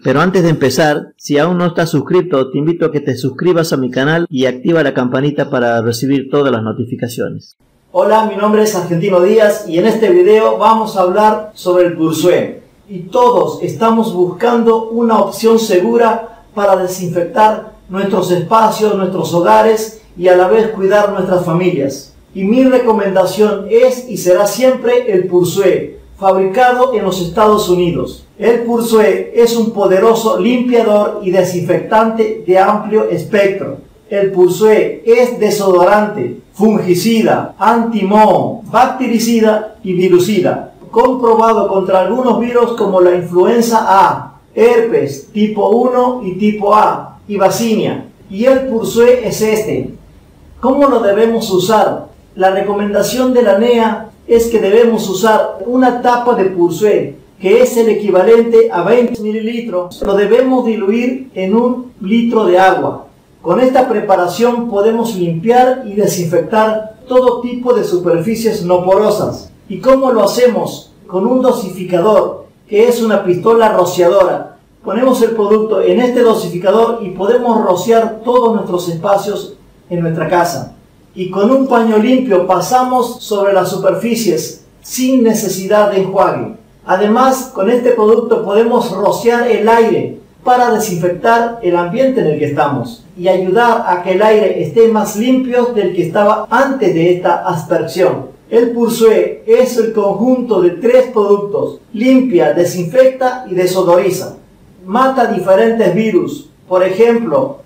Pero antes de empezar, si aún no estás suscrito, te invito a que te suscribas a mi canal y activa la campanita para recibir todas las notificaciones. Hola, mi nombre es Argentino Díaz y en este video vamos a hablar sobre el Pursué. Y todos estamos buscando una opción segura para desinfectar nuestros espacios, nuestros hogares y a la vez cuidar nuestras familias. Y mi recomendación es y será siempre el Pursué, fabricado en los Estados Unidos. El Pursué es un poderoso limpiador y desinfectante de amplio espectro. El Pursué es desodorante, fungicida, anti-moho, bactericida y virucida, comprobado contra algunos virus como la influenza A, herpes tipo 1 y tipo A y vaccinia. Y el Pursué es este. ¿Cómo lo debemos usar? La recomendación de la NEA es que debemos usar una tapa de Pursué, que es el equivalente a 20 mililitros. Lo debemos diluir en 1 litro de agua. Con esta preparación podemos limpiar y desinfectar todo tipo de superficies no porosas. ¿Y cómo lo hacemos? Con un dosificador, que es una pistola rociadora. Ponemos el producto en este dosificador y podemos rociar todos nuestros espacios en nuestra casa. Y con un paño limpio pasamos sobre las superficies sin necesidad de enjuague. Además, con este producto podemos rociar el aire para desinfectar el ambiente en el que estamos y ayudar a que el aire esté más limpio del que estaba antes de esta aspersión. El Pursué es el conjunto de 3 productos: limpia, desinfecta y desodoriza. Mata diferentes virus, por ejemplo,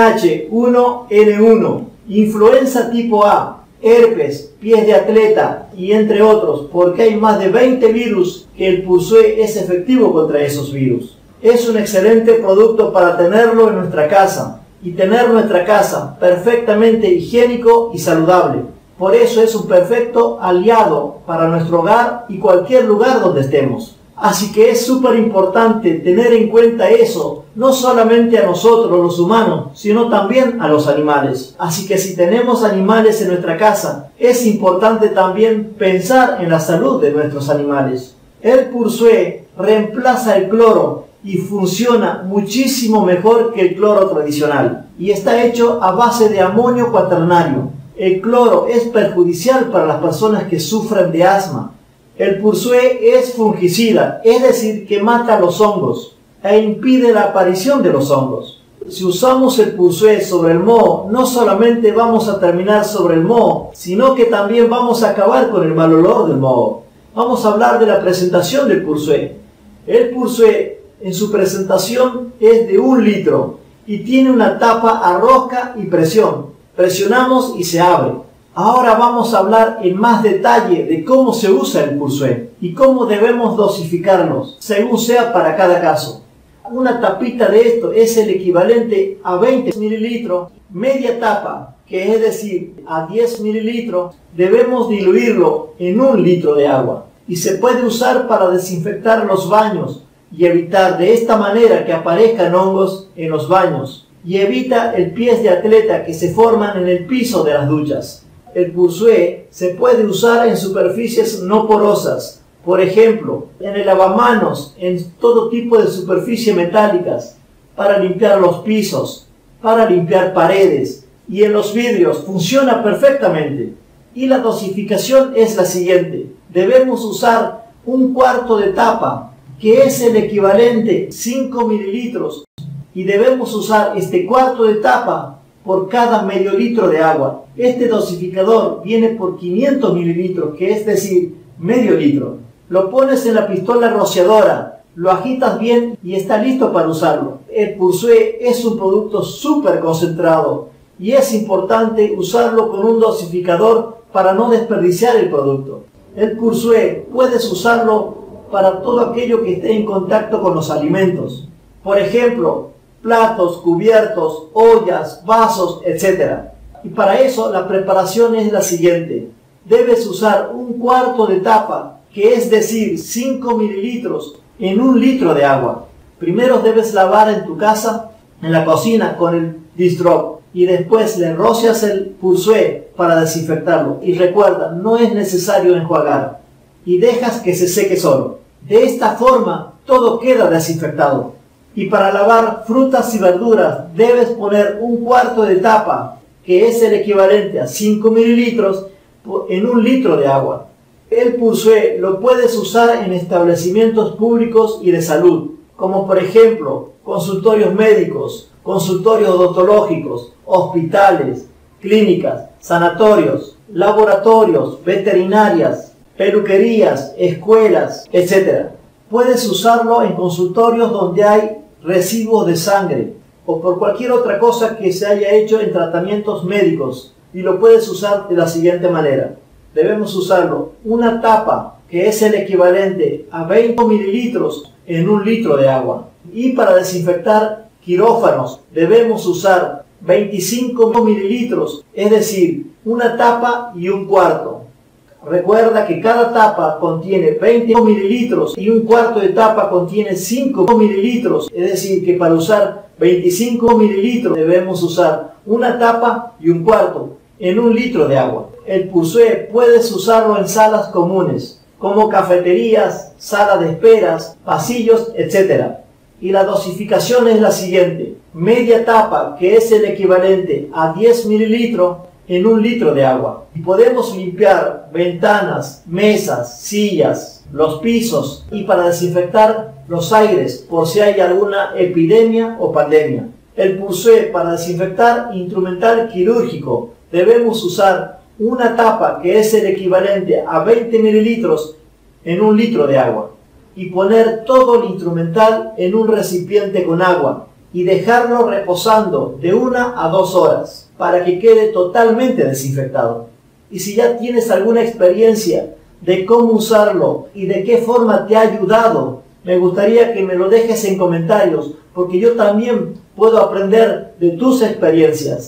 NH1N1, influenza tipo A, herpes, pies de atleta y entre otros, porque hay más de 20 virus que el Pursué es efectivo contra esos virus. Es un excelente producto para tenerlo en nuestra casa y tener nuestra casa perfectamente higiénico y saludable. Por eso es un perfecto aliado para nuestro hogar y cualquier lugar donde estemos. Así que es súper importante tener en cuenta eso, no solamente a nosotros los humanos, sino también a los animales. Así que si tenemos animales en nuestra casa, es importante también pensar en la salud de nuestros animales. El Pursué reemplaza el cloro y funciona muchísimo mejor que el cloro tradicional. Y está hecho a base de amonio cuaternario. El cloro es perjudicial para las personas que sufren de asma. El Pursué es fungicida, es decir, que mata los hongos e impide la aparición de los hongos. Si usamos el Pursué sobre el moho, no solamente vamos a terminar sobre el moho, sino que también vamos a acabar con el mal olor del moho. Vamos a hablar de la presentación del Pursué. El Pursué en su presentación es de 1 litro y tiene una tapa a rosca y presión. Presionamos y se abre. Ahora vamos a hablar en más detalle de cómo se usa el Pursué y cómo debemos dosificarlos, según sea para cada caso. Una tapita de esto es el equivalente a 20 mililitros. Media tapa, que es decir, a 10 mililitros, debemos diluirlo en 1 litro de agua. Y se puede usar para desinfectar los baños y evitar de esta manera que aparezcan hongos en los baños. Y evita el pies de atleta que se forman en el piso de las duchas. El Pursué se puede usar en superficies no porosas, por ejemplo, en el lavamanos, en todo tipo de superficies metálicas, para limpiar los pisos, para limpiar paredes, y en los vidrios funciona perfectamente. Y la dosificación es la siguiente: debemos usar 1/4 de tapa, que es el equivalente a 5 mililitros, y debemos usar este 1/4 de tapa por cada medio litro de agua. Este dosificador viene por 500 mililitros, que es decir, medio litro. Lo pones en la pistola rociadora, lo agitas bien y está listo para usarlo. El Pursué es un producto súper concentrado y es importante usarlo con un dosificador para no desperdiciar el producto. El Pursué puedes usarlo para todo aquello que esté en contacto con los alimentos. Por ejemplo, platos, cubiertos, ollas, vasos, etc. Y para eso la preparación es la siguiente. Debes usar 1/4 de tapa, que es decir, 5 mililitros en 1 litro de agua. Primero debes lavar en tu casa, en la cocina, con el dish drop y después le rocias el Pursué para desinfectarlo. Y recuerda, no es necesario enjuagar y dejas que se seque solo. De esta forma todo queda desinfectado. Y para lavar frutas y verduras debes poner un cuarto de tapa, que es el equivalente a 5 mililitros, en un litro de agua. El Pursué lo puedes usar en establecimientos públicos y de salud, como por ejemplo consultorios médicos, consultorios odontológicos, hospitales, clínicas, sanatorios, laboratorios, veterinarias, peluquerías, escuelas, etc. Puedes usarlo en consultorios donde hay residuos de sangre o por cualquier otra cosa que se haya hecho en tratamientos médicos, y lo puedes usar de la siguiente manera. Debemos usarlo una tapa, que es el equivalente a 20 mililitros en un litro de agua. Y para desinfectar quirófanos debemos usar 25 mililitros, es decir, una tapa y un cuarto. Recuerda que cada tapa contiene 20 mililitros y un cuarto de tapa contiene 5 mililitros, es decir, que para usar 25 mililitros debemos usar una tapa y un cuarto en un litro de agua. El Pursué puedes usarlo en salas comunes, como cafeterías, salas de esperas, pasillos, etc. Y la dosificación es la siguiente: media tapa, que es el equivalente a 10 mililitros, en un litro de agua. Y podemos limpiar ventanas, mesas, sillas, los pisos, y para desinfectar los aires por si hay alguna epidemia o pandemia. El Pursué para desinfectar instrumental quirúrgico debemos usar una tapa, que es el equivalente a 20 mililitros en un litro de agua, y poner todo el instrumental en un recipiente con agua y dejarlo reposando de 1 a 2 horas para que quede totalmente desinfectado. Y si ya tienes alguna experiencia de cómo usarlo y de qué forma te ha ayudado, me gustaría que me lo dejes en comentarios, porque yo también puedo aprender de tus experiencias.